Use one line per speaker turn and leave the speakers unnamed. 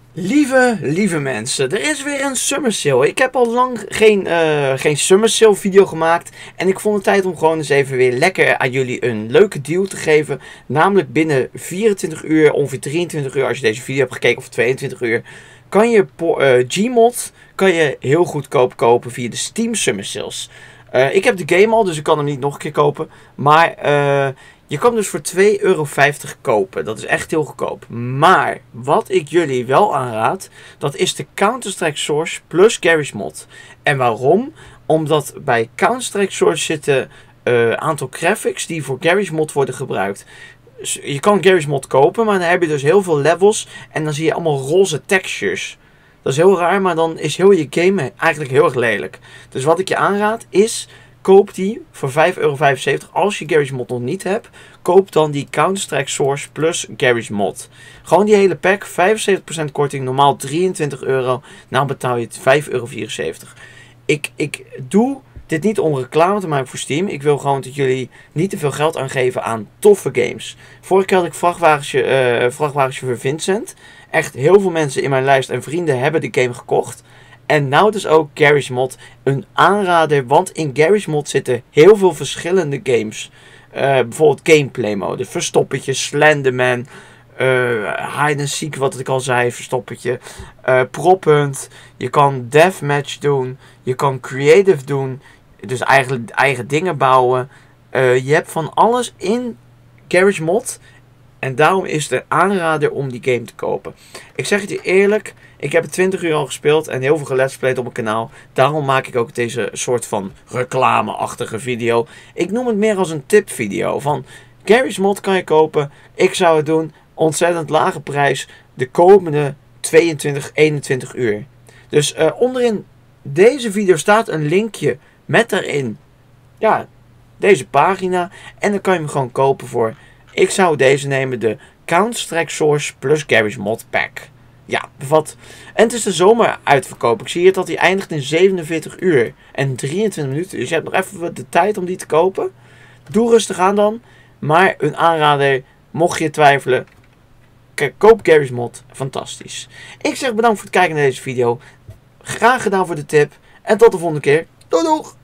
Lieve mensen, er is weer een summer sale. Ik heb al lang geen summer sale video gemaakt. En ik vond het tijd om gewoon eens even weer lekker aan jullie een leuke deal te geven. Namelijk binnen 24 uur, ongeveer 23 uur als je deze video hebt gekeken, of 22 uur. Kan je Gmod heel goedkoop kopen via de Steam Summer Sales. Ik heb de game al, dus ik kan hem niet nog een keer kopen. Maar je kan hem dus voor €2,50 kopen. Dat is echt heel goedkoop. Maar wat ik jullie wel aanraad, dat is de Counter-Strike Source plus Garry's Mod. En waarom? Omdat bij Counter-Strike Source zitten een aantal graphics die voor Garry's Mod worden gebruikt. Je kan Garry's Mod kopen, maar dan heb je dus heel veel levels en dan zie je allemaal roze textures. Dat is heel raar, maar dan is heel je game eigenlijk heel erg lelijk. Dus wat ik je aanraad is, koop die voor €5,75. Als je Garry's Mod nog niet hebt, koop dan die Counter-Strike Source plus Garry's Mod. Gewoon die hele pack, 75% korting, normaal €23. Nou betaal je het €5,74. Ik doe dit niet om reclame te maken voor Steam. Ik wil gewoon dat jullie niet te veel geld aangeven aan toffe games. Vorige keer had ik vrachtwagenchauffeur Vincent. Echt heel veel mensen in mijn lijst en vrienden hebben de game gekocht. En nou dus ook Garry's Mod, een aanrader, want in Garry's Mod zitten heel veel verschillende games. Bijvoorbeeld gameplay mode, verstoppertje, Slenderman, hide and seek, wat ik al zei, verstoppertje, prop hunt. Je kan deathmatch doen, je kan creative doen, dus eigenlijk eigen dingen bouwen. Je hebt van alles in Garry's Mod. En daarom is het een aanrader om die game te kopen. Ik zeg het je eerlijk, ik heb het 20 uur al gespeeld en heel veel gelesplayed op mijn kanaal. Daarom maak ik ook deze soort van reclame-achtige video. Ik noem het meer als een tipvideo. Van Garry's Mod kan je kopen. Ik zou het doen. Ontzettend lage prijs. De komende 22, 21 uur. Dus onderin deze video staat een linkje met daarin deze pagina. En dan kan je hem gewoon kopen voor... Ik zou deze nemen, de Counter-Strike Source plus Garry's Mod pack. Ja, bevat. En het is de zomer uitverkoop. Ik zie hier dat hij eindigt in 47 uur en 23 minuten. Dus je hebt nog even de tijd om die te kopen. Doe rustig aan dan. Maar een aanrader, mocht je twijfelen, koop Garry's Mod. Fantastisch. Ik zeg bedankt voor het kijken naar deze video. Graag gedaan voor de tip. En tot de volgende keer. Doei doeg!